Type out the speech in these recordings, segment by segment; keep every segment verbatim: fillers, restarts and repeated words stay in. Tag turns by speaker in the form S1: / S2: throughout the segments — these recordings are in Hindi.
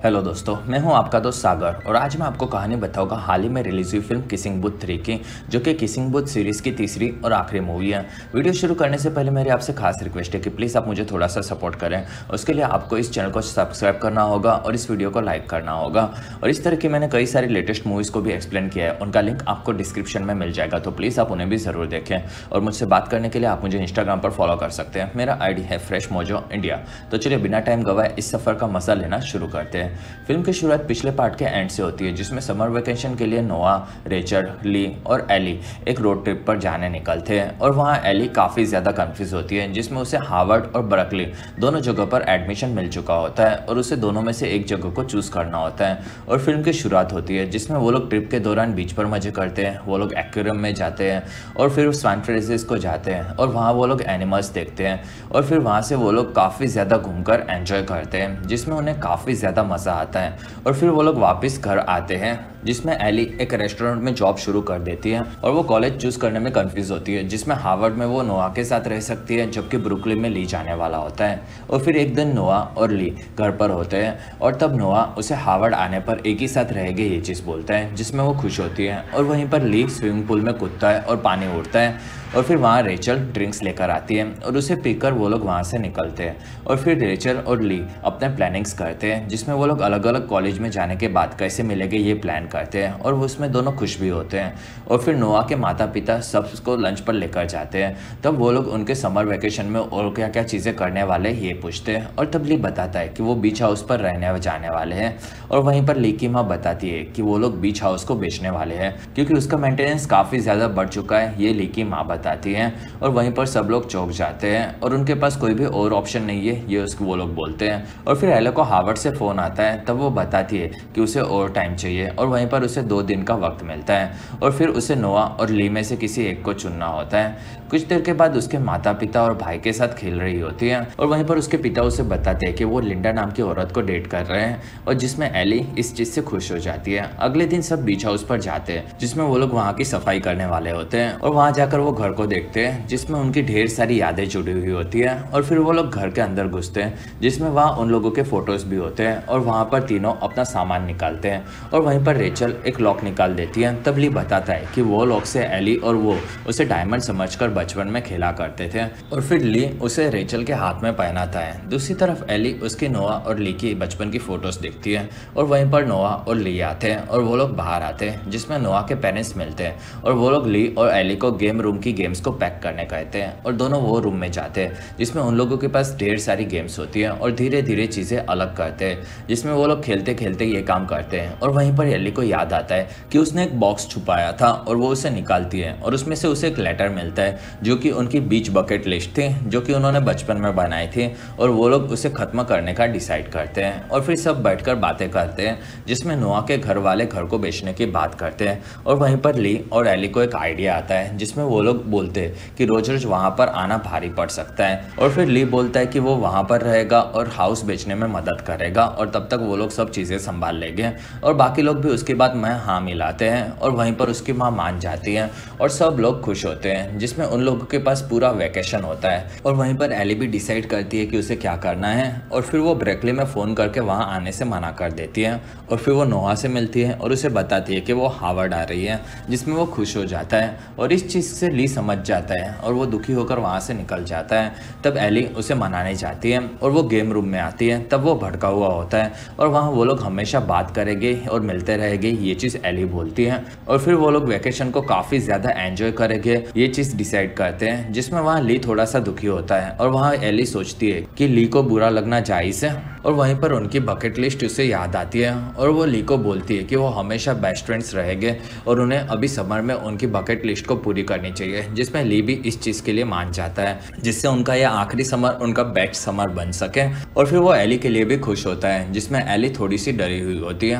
S1: हेलो दोस्तों, मैं हूं आपका दोस्त सागर और आज मैं आपको कहानी बताऊंगा हाल ही में रिलीज हुई फिल्म किसिंग बूथ थ्री की, जो कि किसिंग बूथ सीरीज की तीसरी और आखिरी मूवी है। वीडियो शुरू करने से पहले मेरी आपसे खास रिक्वेस्ट है कि प्लीज़ आप मुझे थोड़ा सा सपोर्ट करें। उसके लिए आपको इस चैनल को सब्सक्राइब करना होगा और इस वीडियो को लाइक करना होगा। और इस तरह की मैंने कई सारी लेटेस्ट मूवीज़ को भी एक्सप्लेन किया है, उनका लिंक आपको डिस्क्रिप्शन में मिल जाएगा, तो प्लीज़ आप उन्हें भी ज़रूर देखें। और मुझसे बात करने के लिए आप मुझे इंस्टाग्राम पर फॉलो कर सकते हैं। मेरा आई डी है फ्रेश मोजो इंडिया। तो चलिए बिना टाइम गवाए इस सफ़र का मजा लेना शुरू करते हैं। फिल्म की शुरुआत पिछले पार्ट के एंड से होती है, जिसमें समर वेकेशन के लिए नोआ, रेचल, ली और एली एक रोड ट्रिप पर जाने निकलते हैं। और वहाँ एली काफ़ी ज़्यादा कंफ्यूज होती है, जिसमें उसे हार्वर्ड और बर्कली दोनों जगह पर एडमिशन मिल चुका होता है और उसे दोनों में से एक जगह को चूज़ करना होता है। और फिल्म की शुरुआत होती है, जिसमें वो लोग ट्रिप के दौरान बीच पर मजे करते हैं, वो लोग एक्वेरियम में जाते हैं और फिर स्वान फ्रेजेस को जाते हैं और वहाँ वो लोग एनिमल्स देखते हैं। और फिर वहाँ से वो लोग काफ़ी ज़्यादा घूमकर एंजॉय करते हैं, जिसमें उन्हें काफ़ी ज़्यादा मज़ा आता है। और फिर वो लोग वापस घर आते हैं, जिसमें एली एक रेस्टोरेंट में जॉब शुरू कर देती है और वो कॉलेज चूज करने में कंफ्यूज होती है, जिसमें हार्वर्ड में वो नोआ के साथ रह सकती है, जबकि ब्रुकलिन में ली जाने वाला होता है। और फिर एक दिन नोआ और ली घर पर होते हैं और तब नोआ उसे हार्वर्ड आने पर एक ही साथ रहेंगे ये चीज़ बोलता है, जिसमें वो खुश होती है। और वहीं पर ली स्विमिंग पूल में कूदता है और पानी उड़ता है। और फिर वहाँ रेचल ड्रिंक्स लेकर आती है और उसे पीकर वो लोग वहाँ से निकलते हैं। और फिर रेचल और ली अपने प्लानिंग्स करते हैं, जिसमें वो लोग अलग अलग कॉलेज में जाने के बाद कैसे मिलेंगे ये प्लान करते हैं और उसमें दोनों खुश भी होते हैं। और फिर नोआ के माता पिता सबको लंच पर लेकर जाते हैं। तब वो लोग उनके समर वेकेशन में और क्या क्या चीज़ें करने वाले ये पूछते हैं। और तब ली बताता है कि वो बीच हाउस पर रहने जाने वाले हैं। और वहीं पर ली की माँ बताती है कि वो लोग बीच हाउस को बेचने वाले हैं, क्योंकि उसका मेंटेनेंस काफ़ी ज़्यादा बढ़ चुका है, ये ली की माँ बताती हैं। और वहीं पर सब लोग चौंक जाते हैं और उनके पास कोई भी और ऑप्शन नहीं है, ये उसको वो लोग बोलते हैं। और फिर एले को हार्वर्ड से फ़ोन आता है, तब वो बताती है कि उसे और टाइम चाहिए और वहीं पर उसे दो दिन का वक्त मिलता है। और फिर उसे नोआ और ली में से किसी एक को चुनना होता है। कुछ देर के बाद उसके माता पिता और भाई के साथ खेल रही होती है और वहीं पर उसके पिता उसे बताते हैं कि वो लिंडा नाम की औरत को डेट कर रहे हैं, और जिसमें एली इस चीज़ से खुश हो जाती है। अगले दिन सब बीच हाउस पर जाते हैं, जिसमें वो लोग वहाँ की सफाई करने वाले होते हैं। और वहाँ जाकर वो घर को देखते हैं, जिसमें उनकी ढेर सारी यादें जुड़ी हुई होती है। और फिर वो लोग घर के अंदर घुसते हैं, जिसमें वहाँ उन लोगों के फोटोज भी होते हैं। और वहाँ पर तीनों अपना सामान निकालते हैं और वहीं पर रेचल एक लॉक निकाल देती है। तब ली बताता है कि वो लॉक से एली और वो उसे डायमंड समझकर बचपन में खेला करते थे। और फिर ली उसे रेचल के हाथ में पहनाता है। दूसरी तरफ एली उसकी नोआ और ली की बचपन की फोटोज देखती है और वहीं पर नोआ और ली आते हैं और वो लोग बाहर आते हैं, जिसमें नोआ के पेरेंट्स मिलते हैं और वो लोग ली और एली को गेम रूम की गेम्स को पैक करने कहते हैं। और दोनों वो रूम में जाते हैं, जिसमें उन लोगों के पास ढेर सारी गेम्स होती हैं और धीरे धीरे चीज़ें अलग करते हैं, जिसमें वो लोग खेलते खेलते ये काम करते हैं। और वहीं पर एली को याद आता है कि उसने एक बॉक्स छुपाया था और वो उसे निकालती है और उसमें से उसे एक लेटर मिलता है, जो कि उनकी बीच बकेट लिस्ट थी, जो कि उन्होंने बचपन में बनाई थी। और वो लोग उसे ख़त्म करने का डिसाइड करते हैं और फिर सब बैठकर बातें करते हैं, जिसमें नोआ के घर वाले घर को बेचने की बात करते हैं। और वहीं पर ली और एली को एक आइडिया आता है, जिसमें वो लोग बोलते हैं कि रोज रोज वहाँ पर आना भारी पड़ सकता है। और फिर ली बोलता है कि वो वहाँ पर रहेगा और हाउस बेचने में मदद करेगा और तब तक वो लोग सब चीज़ें संभाल लेंगे। और बाकी लोग भी उसके बाद मैं हाँ मिलाते हैं और वहीं पर उसकी माँ मान जाती है और सब लोग खुश होते हैं, जिसमें उन लोगों के पास पूरा वेकेशन होता है। और वहीं पर एली भी डिसाइड करती है कि उसे क्या करना है और फिर वो ब्रेकली में फ़ोन करके वहाँ आने से मना कर देती है। और फिर वो नोआ से मिलती है और उसे बताती है कि वो हार्वर्ड आ रही है, जिसमें वो खुश हो जाता है। और इस चीज़ से ली समझ जाता है और वो दुखी होकर वहाँ से निकल जाता है। तब एली उसे मनाने जाती है और वो गेम रूम में आती है। तब वो भड़का हुआ होता है और वहाँ वो लोग हमेशा बात करेंगे और मिलते रहेंगे, ये चीज़ एली बोलती है। और फिर वो लोग वेकेशन को काफ़ी ज़्यादा एंजॉय करेंगे, ये चीज़ डिसाइड करते हैं, जिसमें वहाँ ली थोड़ा सा दुखी होता है और वहाँ एली सोचती है कि ली को बुरा लगना जायज़ है। और वहीं पर उनकी बकेट लिस्ट उसे याद आती है और वो ली को बोलती है कि वो हमेशा बेस्ट फ्रेंड्स रहेंगे और उन्हें अभी समर में उनकी बकेट लिस्ट को पूरी करनी चाहिए, जिसमें ली भी इस चीज़ के लिए मान जाता है, जिससे उनका यह आखिरी समर उनका बेस्ट समर बन सके। और फिर वो एली के लिए भी खुश होता है, जिसमें एली थोड़ी सी डरी हुई होती है।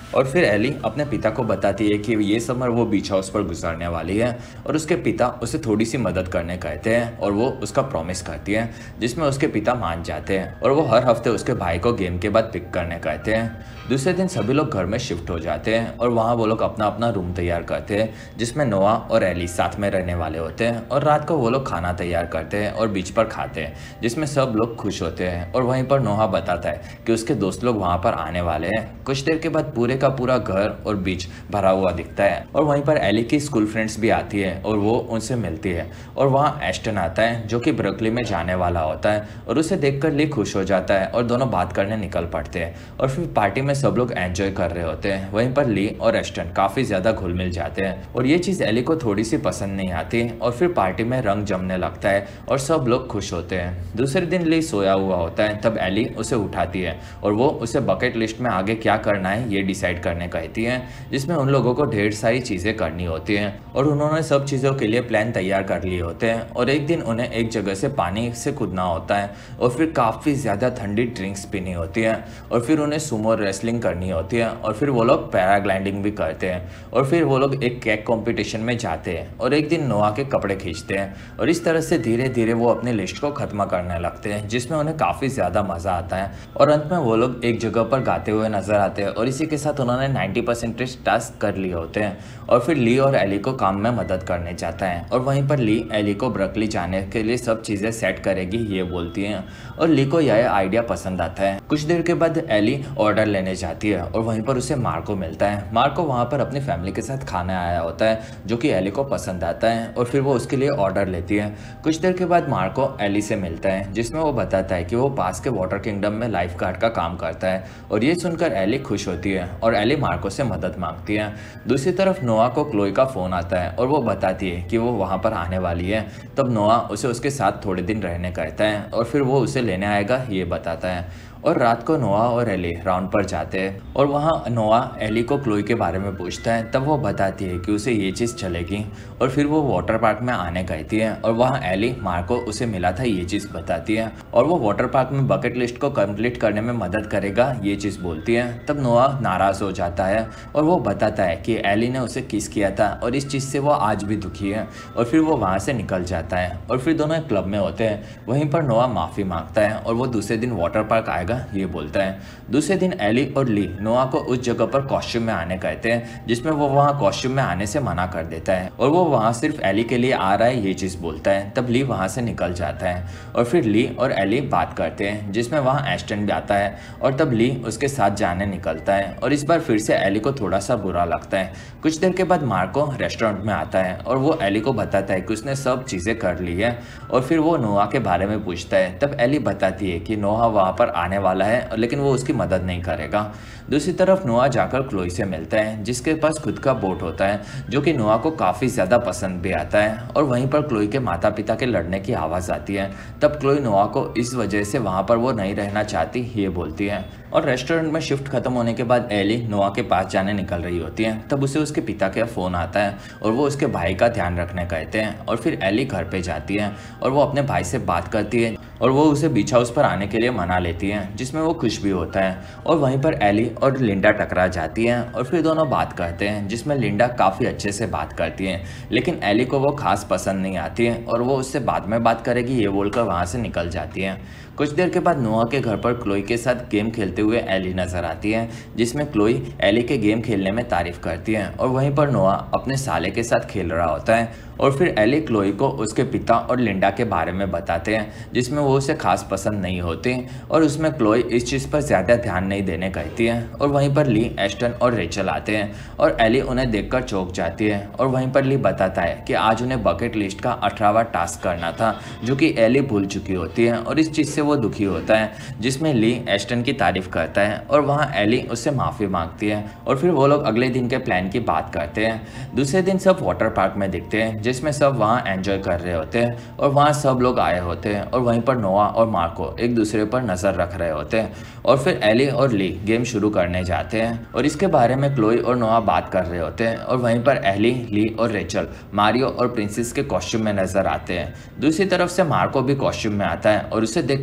S1: और फिर एली अपने पिता को बताती है कि ये समर वो बीच हाउस पर गुजारने वाली है और उसके पिता उसे थोड़ी सी मदद करने कहते हैं और वो उसका प्रॉमिस करती है, जिसमें उसके पिता मान जाते हैं और वो हर हफ्ते उसके भाई को गेम के बाद पिक करने कहते हैं। दूसरे दिन सभी लोग घर में शिफ्ट हो जाते हैं और वहाँ वो लोग अपना अपना रूम तैयार करते हैं, जिसमें नोआ और एली साथ में रहने वाले होते हैं और रात को वो लोग खाना तैयार करते हैं और बीच पर खाते हैं, जिसमें सब लोग खुश होते हैं। और वहीं पर नोआ बताता है कि उसके दोस्त लोग वहाँ पर आने वाले हैं। कुछ देर के बाद पूरे का पूरा घर और बीच भरा हुआ दिखता है और वहीं पर एली की स्कूल फ्रेंड्स भी आती है और वो उनसे मिलती है। और वहाँ एस्टन आता है जो कि ब्रुकलिन में जाने वाला होता है और उसे देखकर ली खुश हो जाता है और दोनों बात करने निकल पड़ते हैं और फिर पार्टी में सब लोग एंजॉय कर रहे होते हैं। वहीं पर ली और एस्टन काफी ज्यादा घुल मिल जाते हैं और ये चीज एली को थोड़ी सी पसंद नहीं आती और फिर पार्टी में रंग जमने लगता है और सब लोग खुश होते हैं। दूसरे दिन ली सोया हुआ होता है, तब एली उसे उठाती है और वो उसे बकेट लिस्ट में आगे क्या करना है ये डिसाइड करने कहती है, जिसमें उन लोगों को ढेर सारी चीजें करनी होती हैं और उन्होंने सब चीजों के लिए प्लान तैयार कर लिए होते हैं। और एक दिन उन्हें एक जगह से पानी से कूदना होता है और फिर काफी ज्यादा ठंडी ड्रिंक्स पीनी होती है और फिर उन्हें सुमो रेसलिंग करनी होती है और फिर वो लोग पैराग्लाइडिंग भी करते हैं और फिर वो लोग एक केक कंपटीशन में जाते हैं और एक दिन नोआ के कपड़े खींचते हैं और इस तरह से धीरे धीरे वो अपनी लिस्ट को खत्म करने लगते हैं, जिसमें उन्हें काफी ज्यादा मजा आता है। और अंत में वो लोग एक जगह पर गाते हुए नजर आते हैं और इसी के साथ उन्होंने नाइन्टी परसेंटेज टास्क कर लिए होते हैं और फिर ली और एली को काम में मदद करने जाता है और वहीं पर ली एली को ब्रुकलिन जाने के लिए सब चीजें सेट करेगी ये बोलती है और ली को यह आइडिया पसंद आता है। कुछ देर के बाद एली ऑर्डर लेने जाती है और वहीं पर उसे मार्को मिलता है। मार्को वहां पर अपनी फैमिली के साथ खाने आया होता है जो कि एली को पसंद आता है और फिर वो उसके लिए ऑर्डर लेती है। कुछ देर के बाद मार्को एली से मिलता है, जिसमें वो बताता है कि वो पास के वाटर किंगडम में लाइफ गार्ड का काम करता है और ये सुनकर एली खुश होती है और एली मार्को से मदद मांगती है। दूसरी तरफ नोआ को क्लोई का फोन आता है और वो बताती है कि वो वहां पर आने वाली है। तब नोआ उसे उसके साथ थोड़े दिन रहने कहता है और फिर वो उसे लेने आएगा ये बताता है। और रात को नोआ और एली राउंड पर जाते हैं और वहाँ नोआ एली को क्लोई के बारे में पूछता है। तब वो बताती है कि उसे ये चीज़ चलेगी और फिर वो वाटर पार्क में आने कहती है और वहाँ एली मार्को उसे मिला था ये चीज़ बताती है और वो वाटर पार्क में बकेट लिस्ट को कंप्लीट करने में मदद करेगा ये चीज़ बोलती है। तब नोआ नाराज़ हो जाता है और वो बताता है कि एली ने उसे किस किया था और इस चीज़ से वो आज भी दुखी है और फिर वो वहाँ से निकल जाता है और फिर दोनों एक क्लब में होते हैं। वहीं पर नोआ माफ़ी मांगता है और वो दूसरे दिन वाटर पार्क आएगा ये बोलता है। दूसरे दिन एली और ली नोआ को उस जगह पर कॉस्ट्यूम में आने कहते हैं, जिसमें वो वहाँ कॉस्ट्यूम में आने से मना कर देता है और वो वहाँ सिर्फ एली के लिए आ रहा है ये चीज़ बोलता है। तब ली वहाँ से निकल जाता है और फिर ली और एली बात करते हैं, जिसमें वहाँ एस्टन भी आता है और तब ली उसके साथ जाने निकलता है और इस बार फिर से एली को थोड़ा सा बुरा लगता है। कुछ देर के बाद मार्को रेस्टोरेंट में आता है और वो एली को बताता है कि उसने सब चीज़ें कर ली है और फिर वो नोआ के बारे में पूछता है। तब एली बताती है कि नोआ वहाँ पर आने वाला है लेकिन वो उसकी मदद नहीं करेगा। दूसरी तरफ नोआ जाकर क्लोई से मिलता है, जिसके पास खुद का बोट होता है जो कि नोआ को काफ़ी ज़्यादा पसंद भी आता है और वहीं पर क्लोई के माता पिता के लड़ने की आवाज़ आती है। तब क्लोई नोआ को इस वजह से वहाँ पर वो नहीं रहना चाहती ये बोलती है और रेस्टोरेंट में शिफ्ट खत्म होने के बाद एली नोआ के पास जाने निकल रही होती है। तब उसे उसके पिता का फ़ोन आता है और वो उसके भाई का ध्यान रखने कहते हैं और फिर एली घर पे जाती है और वो अपने भाई से बात करती है और वो उसे बीच हाउस पर आने के लिए मना लेती है, जिसमें वो खुश भी होता है। और वहीं पर एली और लिंडा टकरा जाती हैं और फिर दोनों बात करते हैं, जिसमें लिंडा काफ़ी अच्छे से बात करती है लेकिन एली को वो खास पसंद नहीं आती है और वो उससे बाद में बात करेगी ये बोलकर वहाँ से निकल जाती है। कुछ देर के बाद नोआ के घर पर क्लोई के साथ गेम खेलते हुए एली नजर आती है, जिसमें क्लोई एली के गेम खेलने में तारीफ करती है और वहीं पर नोआ अपने साले के साथ खेल रहा होता है और फिर एली क्लोई को उसके पिता और लिंडा के बारे में बताते हैं, जिसमें वो उसे खास पसंद नहीं होती और उसमें क्लोई इस चीज़ पर ज़्यादा ध्यान नहीं देने कहती है। और वहीं पर ली, एस्टन और रेचल आते हैं और एली उन्हें देखकर चौंक जाती है और वहीं पर ली बताता है कि आज उन्हें बकेट लिस्ट का अठारहवां टास्क करना था जो कि एली भूल चुकी होती है और इस चीज़ से वो दुखी होता है, जिसमें ली एस्टन की तारीफ करता है और वहाँ एली उससे माफ़ी मांगती है और फिर वो लोग अगले दिन के प्लान की बात करते हैं। दूसरे दिन सब वाटर पार्क में दिखते हैं, जिसमें सब वहाँ एंजॉय कर रहे होते हैं और वहाँ सब लोग आए होते हैं और वहीं पर नोआ और मार्को एक दूसरे पर नज़र रख रहे होते हैं और फिर एली और ली गेम शुरू करने जाते हैं और इसके बारे में क्लोई और नोआ बात कर रहे होते हैं और वहीं पर एली, ली और रेचल मारियो और प्रिंसेस के कॉस्ट्यूम में नजर आते हैं। दूसरी तरफ से मार्को भी कॉस्ट्यूम में आता है और उसे देख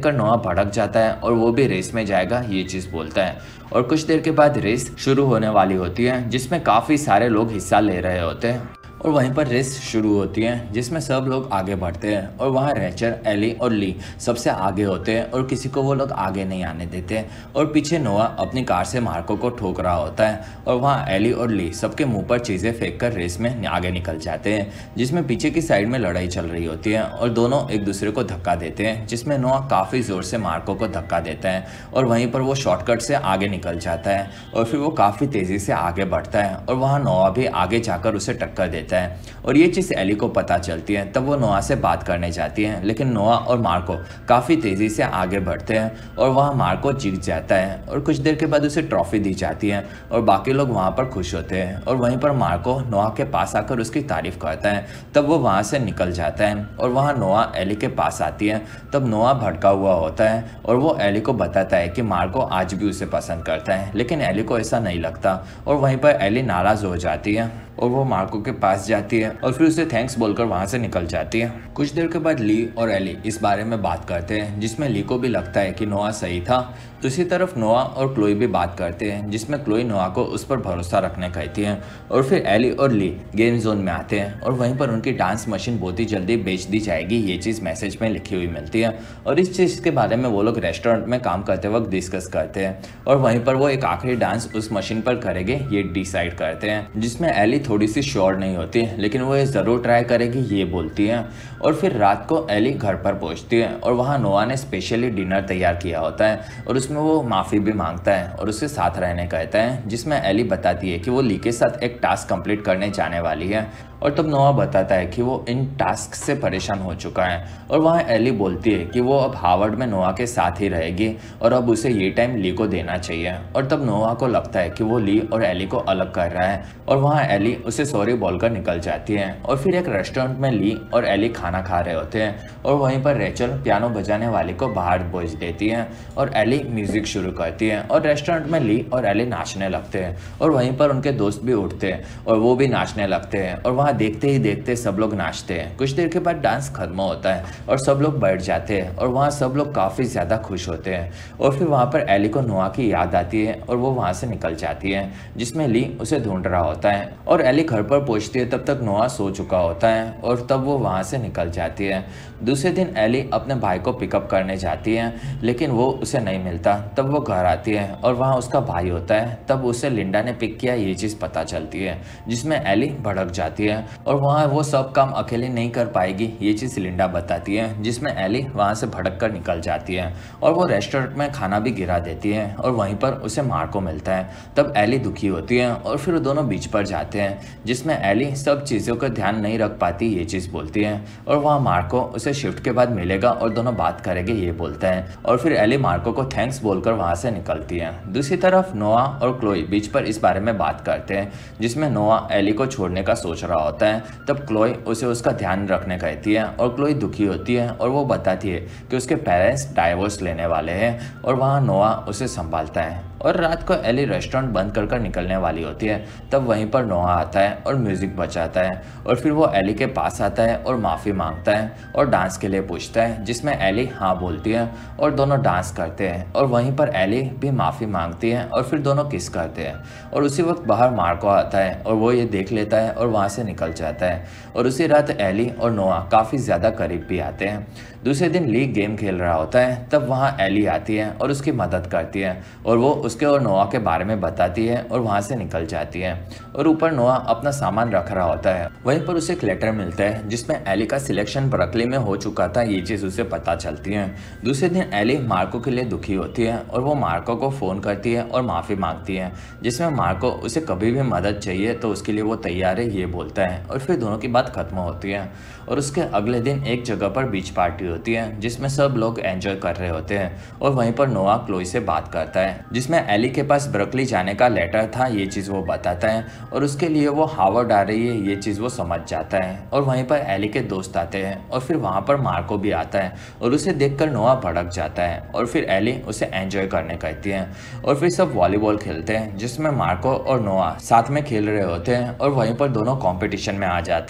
S1: देखकर नोआ भड़क जाता है और वो भी रेस में जाएगा ये चीज़ बोलता है। और कुछ देर के बाद रेस शुरू होने वाली होती है जिसमें काफ़ी सारे लोग हिस्सा ले रहे होते हैं और वहीं पर रेस शुरू होती है जिसमें सब लोग आगे बढ़ते हैं और वहाँ रेचल, एली और ली सबसे आगे होते हैं और किसी को वो लोग आगे नहीं आने देते। और पीछे नोआ अपनी कार से मार्को को ठोक रहा होता है और वहाँ एली और ली सबके मुंह पर चीज़ें फेंक कर रेस में आगे निकल जाते हैं, जिसमें पीछे की साइड में लड़ाई चल रही होती है और दोनों एक दूसरे को धक्का देते हैं, जिसमें नोआ काफ़ी ज़ोर से मार्को को धक्का देता है और वहीं पर वो शॉर्टकट से आगे निकल जाता है और फिर वो काफ़ी तेज़ी से आगे बढ़ता है और वहाँ नोआ भी आगे जाकर उसे टक्कर देता है और ये चीज़ एली को पता चलती है। तब वो नोआ से बात करने जाती है, लेकिन नोआ और मार्को काफ़ी तेज़ी से आगे बढ़ते हैं और वहाँ मार्को जीत जाता है और कुछ देर के बाद उसे ट्रॉफी दी जाती है और बाकी लोग वहाँ पर खुश होते हैं और वहीं पर मार्को नोआ के पास आकर उसकी तारीफ करता है। तब वो वहाँ से निकल जाता है और वहाँ नोआ एली के पास आती है। तब नोआ भड़का हुआ होता है और वो एली को बताता है कि मार्को आज भी उसे पसंद करता है, लेकिन एली को ऐसा नहीं लगता और वहीं पर एली नाराज़ हो जाती है और वो मार्को के पास जाती है और फिर उसे थैंक्स बोलकर वहाँ से निकल जाती है। कुछ देर के बाद ली और एली इस बारे में बात करते हैं जिसमें ली को भी लगता है कि नोआ सही था। दूसरी तरफ नोआ और क्लोई भी बात करते हैं जिसमें क्लोई नोआ को उस पर भरोसा रखने कहती है और फिर एली और ली गेम जोन में आते हैं और वहीं पर उनकी डांस मशीन बहुत ही जल्दी बेच दी जाएगी ये चीज़ मैसेज में लिखी हुई मिलती है और इस चीज़ के बारे में वो लोग रेस्टोरेंट में काम करते वक्त डिस्कस करते हैं और वहीं पर वो एक आखिरी डांस उस मशीन पर करेंगे ये डिसाइड करते हैं, जिसमें एली थोड़ी सी श्योर नहीं होती लेकिन वो ये ज़रूर ट्राई करेगी ये बोलती है। और फिर रात को एली घर पर पहुंचती है और वहाँ नोआ ने स्पेशली डिनर तैयार किया होता है और उसमें वो माफ़ी भी मांगता है और उससे साथ रहने कहता है, जिसमें एली बताती है कि वो ली के साथ एक टास्क कंप्लीट करने जाने वाली है और तब नोआ बताता है कि वो इन टास्क से परेशान हो चुका है और वहाँ एली बोलती है कि वो अब हार्वर्ड में नोआ के साथ ही रहेगी और अब उसे ये टाइम ली को देना चाहिए और तब नोआ को लगता है कि वो ली और एली को अलग कर रहा है और वहाँ एली उसे सॉरी बोलकर निकल जाती है। और फिर एक रेस्टोरेंट में ली और एली खाना खा रहे होते हैं और वहीं पर रेचल पियानो बजाने वाले को बाहर भेज देती है और एली म्यूजिक शुरू करती है और रेस्टोरेंट में ली और एली नाचने लगते हैं और वहीं पर उनके दोस्त भी उठते हैं और वो भी नाचने लगते हैं और वहाँ देखते ही देखते सब लोग नाचते हैं। कुछ देर के बाद डांस खत्म होता है और सब लोग बैठ जाते हैं और वहाँ सब लोग काफ़ी ज़्यादा खुश होते हैं और फिर वहाँ पर एली को नोआ की याद आती है और वो वहाँ से निकल जाती है, जिसमें ली उसे ढूंढ रहा होता है और एली घर पर पहुँचती है तब तक नोआ सो चुका होता है और तब वो वहाँ से निकल जाती है। दूसरे दिन एली अपने भाई को पिकअप करने जाती है लेकिन वो उसे नहीं मिलता। तब वो घर आती है और वहाँ उसका भाई होता है। तब उसे लिंडा ने पिक किया ये चीज़ पता चलती है, जिसमें एली भड़क जाती है और वहाँ वो सब काम अकेले नहीं कर पाएगी ये चीज़ लिंडा बताती है, जिसमें एली वहाँ से भड़क कर निकल जाती है और वो रेस्टोरेंट में खाना भी गिरा देती है और वहीं पर उसे मार्को मिलता है। तब एली दुखी होती है और फिर दोनों बीच पर जाते हैं, जिसमें एली सब चीज़ों का ध्यान नहीं रख पाती ये चीज़ बोलती है और वहाँ मार्को उसे शिफ्ट के बाद मिलेगा और दोनों बात करेंगे ये बोलता है और फिर एली मार्को को थैंक्स बोलकर वहाँ से निकलती है। दूसरी तरफ नोआ और क्लोई बीच पर इस बारे में बात करते हैं, जिसमें नोआ एली को छोड़ने का सोच रहा होता है। तब क्लोई उसे उसका ध्यान रखने कहती है और क्लोई दुखी होती है और वो बताती है कि उसके पेरेंट्स डाइवोर्स लेने वाले हैं और वहाँ नोआ उसे संभालता है। और रात को एली रेस्टोरेंट बंद कर कर निकलने वाली होती है। तब वहीं पर नोआ आता है और म्यूजिक बजाता है और फिर वो एली के पास आता है और माफ़ी मांगता है और डांस के लिए पूछता है, जिसमें एली हाँ बोलती है और दोनों डांस करते हैं और वहीं पर एली भी माफ़ी मांगती है और फिर दोनों किस करते हैं और उसी वक्त बाहर मार्को आता है और वो ये देख लेता है और वहाँ से निकल जाता है और उसी रात एली और नोआ काफ़ी ज़्यादा करीब भी आते हैं। दूसरे दिन ली गेम खेल रहा होता है। तब वहाँ एली आती है और उसकी मदद करती है और वो उसके और नोआ के बारे में बताती है और वहाँ से निकल जाती है और ऊपर नोआ अपना सामान रख रहा होता है। वहीं पर उसे एक लेटर मिलता है जिसमें एली का सिलेक्शन बर्कली में हो चुका था ये चीज़ उसे पता चलती है। दूसरे दिन एली मार्को के लिए दुखी होती है और वो मार्को को फ़ोन करती है और माफ़ी मांगती है, जिसमें मार्को उसे कभी भी मदद चाहिए तो उसके लिए वो तैयार है ये बोलता है और फिर दोनों की बात खत्म होती है। और उसके अगले दिन एक जगह पर बीच पार्टी होती है जिसमें सब लोग एंजॉय कर रहे होते हैं और वहीं पर नोआ क्लोई से बात करता है, जिसमें एली के पास बर्कली जाने का लेटर था ये चीज़ वो बताता है और उसके लिए वो हार्वर्ड आ रही है ये चीज़ वो समझ जाता है। और वहीं पर एली के दोस्त आते हैं और फिर वहाँ पर मार्को भी आता है और उसे देखकर नोआ भड़क जाता है और फिर एली उसे एंजॉय करने कहती है और फिर सब वॉलीबॉल खेलते हैं, जिसमें मार्को और नोआ साथ में खेल रहे होते हैं और वहीं पर दोनों कॉम्पिटिशन में आ जाते हैं।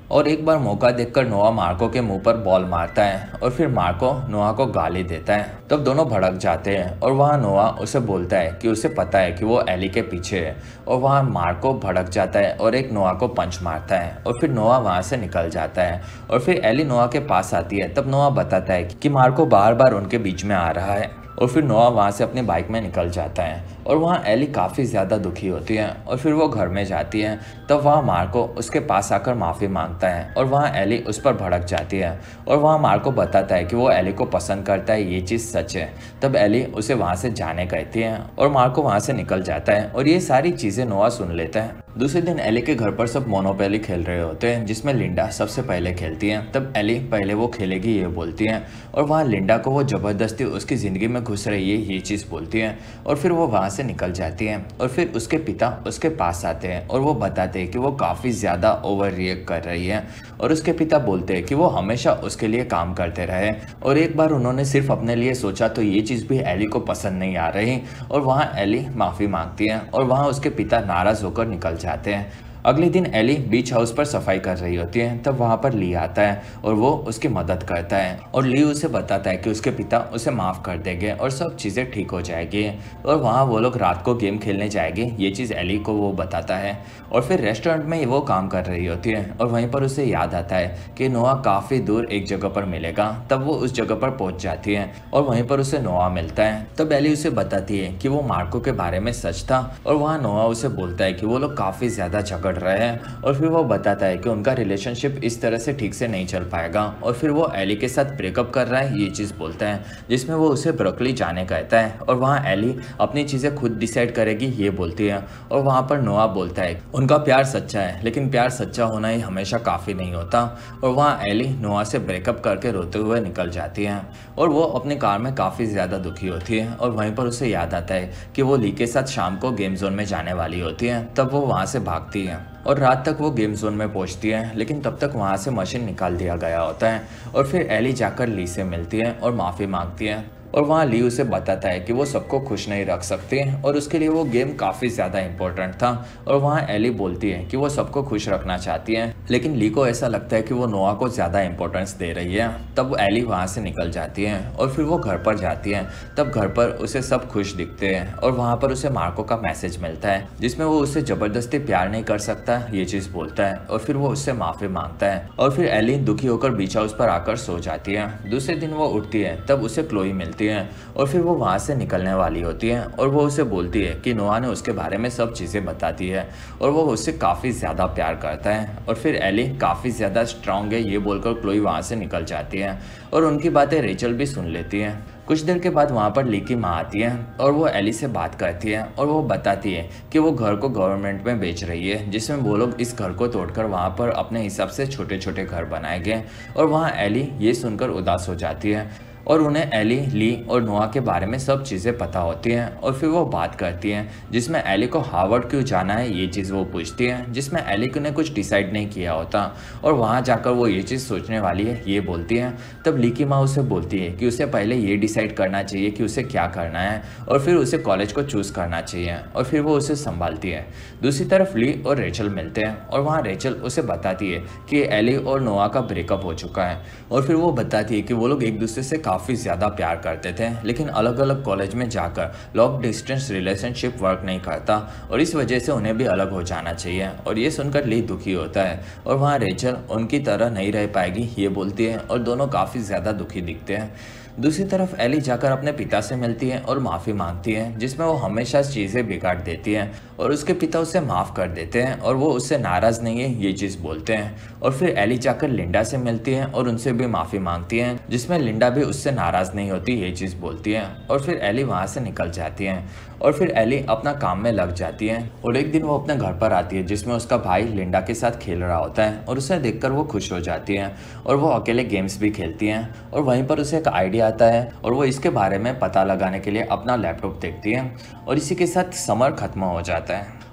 S1: और एक बार मौका देखकर नोआ मार्को के मुंह पर बॉल मारता है और फिर मार्को नोआ को गाली देता है। तब दोनों भड़क जाते हैं और वहाँ नोआ उसे बोलता है कि उसे पता है कि वो एली के पीछे है और वहाँ मार्को भड़क जाता है और एक नोआ को पंच मारता है और फिर नोआ वहाँ से निकल जाता है और फिर एली नोआ के पास आती है। तब नोआ बताता है कि मार्को बार बार उनके बीच में आ रहा है और फिर नोआ वहाँ से अपनी बाइक में निकल जाता है और वहाँ एली काफ़ी ज़्यादा दुखी होती है और फिर वो घर में जाती है। तब वहाँ मार्को उसके पास आकर माफ़ी मांगता है और वहाँ एली उस पर भड़क जाती है और वहाँ मार्को बताता है कि वो एली को पसंद करता है, ये चीज़ सच है। तब एली उसे वहाँ से जाने कहती है और मार्को वहाँ से निकल जाता है और ये सारी चीज़ें नोआ सुन लेता है। दूसरे दिन एली के घर पर सब मोनोपोली खेल रहे होते हैं जिसमें लिंडा सबसे पहले खेलती है। तब एली पहले वो खेलेगी ये बोलती है और वहाँ लिंडा को वो ज़बरदस्ती उसकी ज़िंदगी में घुस रही है ये चीज़ बोलती है और फिर वो वहाँ से निकल जाती है और फिर उसके पिता उसके पास आते हैं और वो बताते हैं कि वो काफ़ी ज़्यादा ओवर रिएक्ट कर रही है और उसके पिता बोलते हैं कि वो हमेशा उसके लिए काम करते रहे और एक बार उन्होंने सिर्फ अपने लिए सोचा तो ये चीज़ भी एली को पसंद नहीं आ रही और वहाँ एली माफ़ी मांगती है और वहाँ उसके पिता नाराज़ होकर निकल जाते हैं। अगले दिन एली बीच हाउस पर सफाई कर रही होती है। तब वहाँ पर ली आता है और वो उसकी मदद करता है और ली उसे बताता है कि उसके पिता उसे माफ़ कर देंगे और सब चीज़ें ठीक हो जाएगी और वहाँ वो लोग रात को गेम खेलने जाएंगे ये चीज़ एली को वो बताता है और फिर रेस्टोरेंट में वो काम कर रही होती है और वहीं पर उसे याद आता है कि नोआ काफ़ी दूर एक जगह पर मिलेगा। तब वो उस जगह पर पहुँच जाती है और वहीं पर उसे नोआ मिलता है। तब एली उसे बताती है कि वो मार्को के बारे में सच था और वहाँ नोआ उसे बोलता है कि वो लोग काफ़ी ज़्यादा झगड़ रहे हैं और फिर वो बताता है कि उनका रिलेशनशिप इस तरह से ठीक से नहीं चल पाएगा और फिर वो एली के साथ ब्रेकअप कर रहा है ये चीज़ बोलता है जिसमें वो उसे ब्रुकली जाने कहता है और वहाँ एली अपनी चीज़ें खुद डिसाइड करेगी ये बोलती है और वहाँ पर नोआ बोलता है उनका प्यार सच्चा है लेकिन प्यार सच्चा होना ही हमेशा काफ़ी नहीं होता और वहाँ एली नोआ से ब्रेकअप करके रोते हुए निकल जाती है और वो अपनी कार में काफ़ी ज़्यादा दुखी होती है और वहीं पर उसे याद आता है कि वो ली के साथ शाम को गेम जोन में जाने वाली होती है। तब वो वहाँ से भागती है और रात तक वो गेम जोन में पहुंचती है लेकिन तब तक वहाँ से मशीन निकाल दिया गया होता है और फिर एली जाकर ली से मिलती है और माफ़ी मांगती है और वहाँ ली उसे बताता है कि वो सबको खुश नहीं रख सकती और उसके लिए वो गेम काफ़ी ज़्यादा इम्पोर्टेंट था और वहाँ एली बोलती है कि वो सबको खुश रखना चाहती है लेकिन ली को ऐसा लगता है कि वो नोआ को ज़्यादा इंपॉर्टेंस दे रही है। तब एली वहाँ से निकल जाती है और फिर वो घर पर जाती है। तब घर पर उसे सब खुश दिखते हैं और वहाँ पर उसे मार्को का मैसेज मिलता है जिसमें वो उसे ज़बरदस्ती प्यार नहीं कर सकता ये चीज़ बोलता है और फिर वो उससे माफ़ी मांगता है और फिर एली दुखी होकर बीच हाउस पर आकर सो जाती है। दूसरे दिन वो उठती है तब उसे क्लोई मिलती है और फिर वो वहाँ से निकलने वाली होती है और वो उसे बोलती है कि नोआ ने उसके बारे में सब चीज़ें बता दी है और वो उससे काफ़ी ज़्यादा प्यार करता है और फिर एली काफ़ी ज़्यादा स्ट्रांग है ये बोलकर क्लोई वहाँ से निकल जाती है और उनकी बातें रेचल भी सुन लेती है। कुछ देर के बाद वहाँ पर ली की माँ आती है और वो एली से बात करती है और वो बताती है कि वो घर को गवर्नमेंट में बेच रही है जिसमें वो लोग इस घर को तोड़कर वहाँ पर अपने हिसाब से छोटे छोटे घर बनाएंगे और वहाँ एली ये सुनकर उदास हो जाती है और उन्हें एली, ली और नोआ के बारे में सब चीज़ें पता होती हैं और फिर वो बात करती हैं जिसमें एली को हार्वर्ड क्यों जाना है ये चीज़ वो पूछती है जिसमें एली ने कुछ डिसाइड नहीं किया होता और वहाँ जाकर वो ये चीज़ सोचने वाली है ये बोलती है। तब ली की माँ उसे बोलती है कि उसे पहले ये डिसाइड करना चाहिए कि उसे क्या करना है और फिर उसे कॉलेज को चूज़ करना चाहिए और फिर वो उसे संभालती है। दूसरी तरफ ली और रेचल मिलते हैं और वहाँ रेचल उसे बताती है कि एली और नोआ का ब्रेकअप हो चुका है और फिर वो बताती है कि वो लोग एक दूसरे से काफ़ी ज़्यादा प्यार करते थे लेकिन अलग अलग कॉलेज में जाकर लॉन्ग डिस्टेंस रिलेशनशिप वर्क नहीं करता और इस वजह से उन्हें भी अलग हो जाना चाहिए और ये सुनकर ली दुखी होता है और वहाँ रेचल उनकी तरह नहीं रह पाएगी ये बोलती है और दोनों काफ़ी ज़्यादा दुखी दिखते हैं। दूसरी तरफ एली जाकर अपने पिता से मिलती है और माफ़ी मांगती है जिसमें वो हमेशा चीज़ें बिगाड़ देती है और उसके पिता उसे माफ़ कर देते हैं और वो उससे नाराज़ नहीं है ये चीज़ बोलते हैं और फिर एली जाकर लिंडा से मिलती है और उनसे भी माफ़ी मांगती है जिसमें लिंडा भी उससे नाराज़ नहीं होती ये चीज़ बोलती है और फिर एली वहाँ से निकल जाती है और फिर एली अपना काम में लग जाती है और एक दिन वो अपने घर पर आती है जिसमें उसका भाई लिंडा के साथ खेल रहा होता है और उसे देखकर वो खुश हो जाती है और वो अकेले गेम्स भी खेलती हैं और वहीं पर उसे एक आइडिया आता है और वो इसके बारे में पता लगाने के लिए अपना लैपटॉप देखती है और इसी के साथ समर खत्म हो जाता है।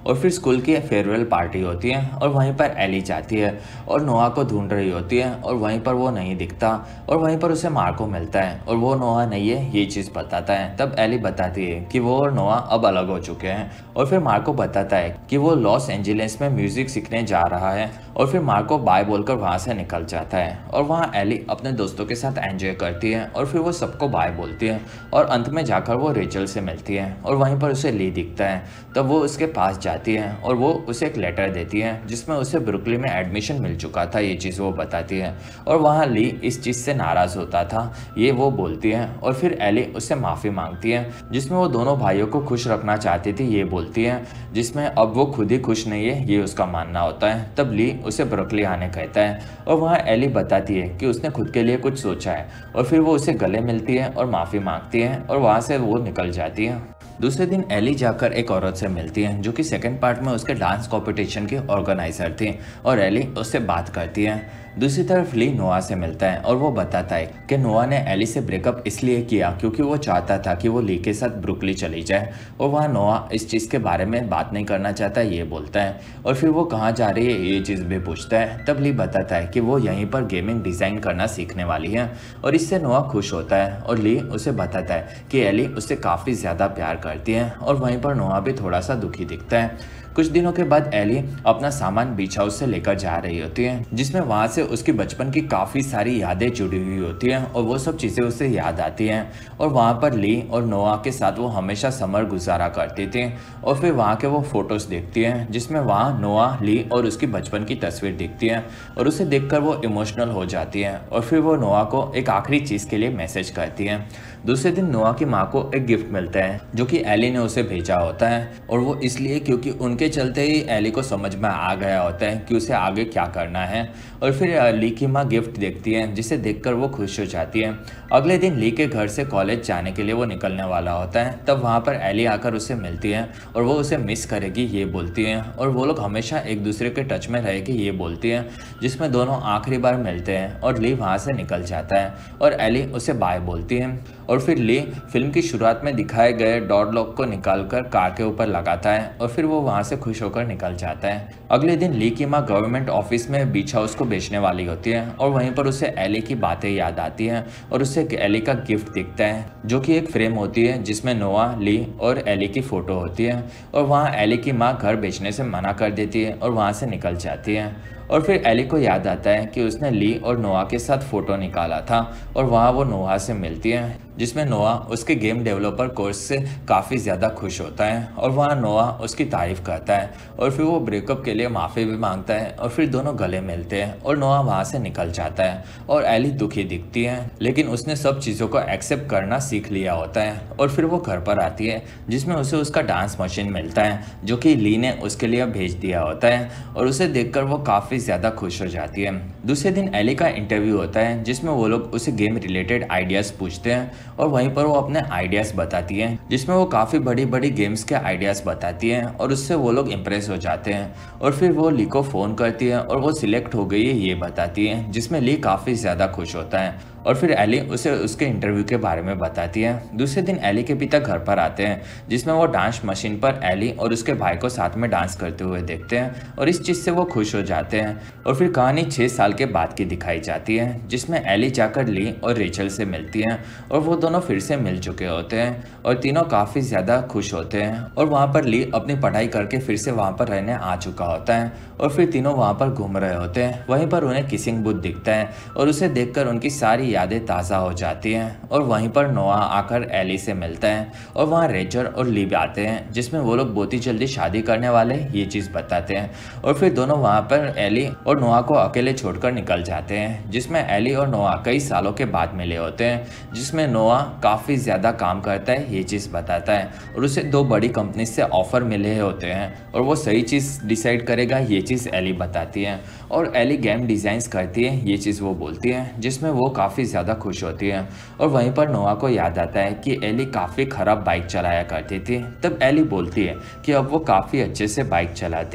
S1: और फिर स्कूल की फेयरवेल पार्टी होती है और वहीं पर एली जाती है और नोआ को ढूंढ रही होती है और वहीं पर वो नहीं दिखता और वहीं पर उसे मार्को मिलता है और वो नोआ नहीं है ये चीज़ बताता है। तब एली बताती है कि वो और नोआ अब अलग हो चुके हैं और फिर मार्को बताता है कि वो लॉस एंजलिस में म्यूजिक सीखने जा रहा है और फिर मार्को बाय बोलकर वहाँ से निकल जाता है और वहाँ एली अपने दोस्तों के साथ एंजॉय करती है और फिर वो सबको बाय बोलती है और अंत में जाकर वो रेचल से मिलती है और वहीं पर उसे ली दिखता है। तब वो उसके पास जाती है और वो उसे एक लेटर देती है जिसमें उसे ब्रुकलिन में एडमिशन मिल चुका था, ये चीज़ वो बताती है और वहाँ ली इस चीज़ से नाराज़ होता था ये वो बोलती है और फिर एली उससे माफ़ी मांगती है जिसमें वो दोनों भाइयों को खुश रखना चाहती थी ये बोलती है, जिसमें अब वो खुद ही खुश नहीं है ये उसका मानना होता है। तब ली उसे ब्रुकलिन आने कहता है और वहाँ एली बताती है कि उसने खुद के लिए कुछ सोचा है और फिर वो उसे गले मिलती है और माफ़ी मांगती है और वहाँ से वो निकल जाती है। दूसरे दिन एली जाकर एक औरत से मिलती है जो कि सेकंड पार्ट में उसके डांस कंपटीशन की ऑर्गेनाइजर थी और एली उससे बात करती है। दूसरी तरफ ली नोआ से मिलता है और वो बताता है कि नोआ ने एली से ब्रेकअप इसलिए किया क्योंकि वो चाहता था कि वो ली के साथ ब्रुकलिन चली जाए और वहाँ नोआ इस चीज़ के बारे में बात नहीं करना चाहता ये बोलता है और फिर वो कहाँ जा रही है ये चीज़ भी पूछता है। तब ली बताता है कि वो यहीं पर गेमिंग डिज़ाइन करना सीखने वाली है और इससे नोआ खुश होता है और ली उसे बताता है कि एली उससे काफ़ी ज़्यादा प्यार करती है और वहीं पर नोआ भी थोड़ा सा दुखी दिखता है। कुछ दिनों के बाद एली अपना सामान बीच हाउस से लेकर जा रही होती है जिसमें वहाँ से उसकी बचपन की काफ़ी सारी यादें जुड़ी हुई होती हैं और वो सब चीज़ें उसे याद आती हैं और वहाँ पर ली और नोआ के साथ वो हमेशा समर गुजारा करती थी और फिर वहाँ के वो फोटोज़ देखती हैं जिसमें वहाँ नोआ, ली और उसकी बचपन की तस्वीर दिखती है और उसे देखकर वो इमोशनल हो जाती है और फिर वो नोआ को एक आखिरी चीज़ के लिए मैसेज करती है। दूसरे दिन नोआ की माँ को एक गिफ्ट मिलता है जो कि एली ने उसे भेजा होता है और वो इसलिए क्योंकि उनके चलते ही एली को समझ में आ गया होता है कि उसे आगे क्या करना है और फिर ली की माँ गिफ्ट देखती है जिसे देखकर वो खुश हो जाती है। अगले दिन ली के घर से कॉलेज जाने के लिए वो निकलने वाला होता है। तब वहाँ पर एली आकर उससे मिलती है और वो उसे मिस करेगी ये बोलती है और वो लोग हमेशा एक दूसरे के टच में रहेगी ये बोलती है, जिसमें दोनों आखिरी बार मिलते हैं और ली वहाँ से निकल जाता है और एली उसे बाय बोलती है और फिर ली फिल्म की शुरुआत में दिखाए गए डॉर लॉक को निकालकर कार के ऊपर लगाता है और फिर वो वहाँ से खुश होकर निकल जाता है। अगले दिन ली की माँ गवर्नमेंट ऑफिस में बीच हाउस को बेचने वाली होती है और वहीं पर उसे एली की बातें याद आती हैं और उसे एली का गिफ्ट दिखता है जो कि एक फ्रेम होती है जिसमें नोआ, ली और एली की फोटो होती है और वहाँ एली की माँ घर बेचने से मना कर देती है और वहाँ से निकल जाती है। और फिर एली को याद आता है कि उसने ली और नोआ के साथ फ़ोटो निकाला था और वहाँ वो नोआ से मिलती है जिसमें नोआ उसके गेम डेवलपर कोर्स से काफ़ी ज़्यादा खुश होता है और वहाँ नोआ उसकी तारीफ़ करता है और फिर वो ब्रेकअप के लिए माफ़ी भी मांगता है और फिर दोनों गले मिलते हैं और नोआ वहाँ से निकल जाता है और एली दुखी दिखती है लेकिन उसने सब चीज़ों को एक्सेप्ट करना सीख लिया होता है और फिर वो घर पर आती है जिसमें उसे उसका डांस मशीन मिलता है जो कि ली ने उसके लिए भेज दिया होता है और उसे देखकर वो काफ़ी ज़्यादा खुश हो जाती है। दूसरे दिन एली का इंटरव्यू होता है जिसमें वो लोग उसे गेम रिलेटेड आइडियाज़ पूछते हैं और वहीं पर वो अपने आइडियाज़ बताती है जिसमें वो काफ़ी बड़ी बड़ी गेम्स के आइडियाज़ बताती है और उससे वो लोग इम्प्रेस हो जाते हैं और फिर वो ली को फ़ोन करती है और वो सिलेक्ट हो गई है ये बताती है जिसमें ली काफ़ी ज़्यादा खुश होता है और फिर एली उसे उसके इंटरव्यू के बारे में बताती है। दूसरे दिन एली के पिता घर पर आते हैं जिसमें वो डांस मशीन पर एली और उसके भाई को साथ में डांस करते हुए देखते हैं और इस चीज़ से वो खुश हो जाते हैं और फिर कहानी छः साल के बाद की दिखाई जाती है जिसमें एली जाकर ली और रेचल से मिलती है और वो दोनों फिर से मिल चुके होते हैं और तीनों काफ़ी ज़्यादा खुश होते हैं और वहाँ पर ली अपनी पढ़ाई करके फिर से वहाँ पर रहने आ चुका होता है और फिर तीनों वहाँ पर घूम रहे होते हैं। वहीं पर उन्हें किसिंग बूथ दिखता है और उसे देखकर उनकी सारी यादें ताज़ा हो जाती हैं और वहीं पर नोआ आकर एली से मिलता है और वहाँ रेचल और ली आते हैं जिसमें वो लोग बहुत ही जल्दी शादी करने वाले ये चीज़ बताते हैं और फिर दोनों वहाँ पर एली और नोआ को अकेले छोड़कर निकल जाते हैं जिसमें एली और नोआ कई सालों के बाद मिले होते हैं जिसमें नोआ काफ़ी ज़्यादा काम करता है ये चीज़ बताता है और उसे दो बड़ी कंपनी से ऑफ़र मिले होते हैं और वो सही चीज़ डिसाइड करेगा ये चीज़ एली बताती है और एली गेम डिज़ाइंस करती है ये चीज़ वो बोलती है जिसमें वो काफ़ी ज़्यादा खुश होती है और वहीं पर नोआ को याद आता है कि एली काफ़ी ख़राब बाइक चलाया करती थी। तब एली बोलती है कि अब वो काफ़ी अच्छे से बाइक चलाती है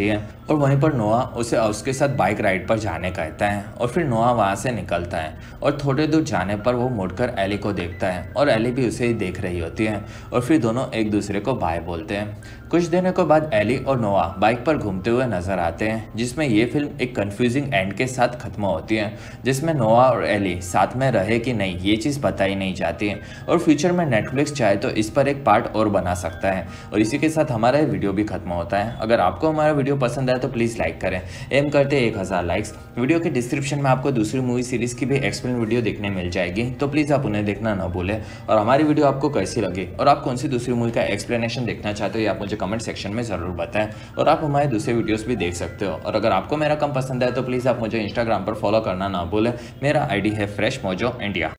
S1: और वहीं पर नोआ उसे उसके साथ बाइक राइड पर जाने कहता है और फिर नोआ वहाँ से निकलता है और थोड़े दूर जाने पर वो मुड़कर एली को देखता है और एली भी उसे ही देख रही होती है और फिर दोनों एक दूसरे को बाय बोलते हैं। कुछ दिनों के बाद एली और नोआ बाइक पर घूमते हुए नजर आते हैं, जिसमें ये फिल्म एक कंफ्यूजिंग एंड के साथ खत्म होती है, जिसमें नोआ और एली साथ में रहे कि नहीं ये चीज़ बताई नहीं जाती है और फ्यूचर में नेटफ्लिक्स चाहे तो इस पर एक पार्ट और बना सकता है। और इसी के साथ हमारा वीडियो भी खत्म होता है। अगर आपको हमारा वीडियो पसंद आए तो प्लीज़ लाइक करें। एम करते एक हज़ार लाइक्स। वीडियो के डिस्क्रिप्शन में आपको दूसरी मूवी सीरीज़ की भी एक्सप्लेन वीडियो देखने मिल जाएगी, तो प्लीज़ आप उन्हें देखना ना भूलें। और हमारी वीडियो आपको कैसी लगी और आप कौन सी दूसरी मूवी का एक्सप्लेनेशन देखना चाहते हो ये आप मुझे कमेंट सेक्शन में ज़रूर बताएं। और आप हमारे दूसरे वीडियोस भी देख सकते हो। और अगर आपको मेरा कम पसंद है तो प्लीज़ आप मुझे इंस्टाग्राम पर फॉलो करना ना भूलें। मेरा आईडी है फ्रेश मोजो इंडिया।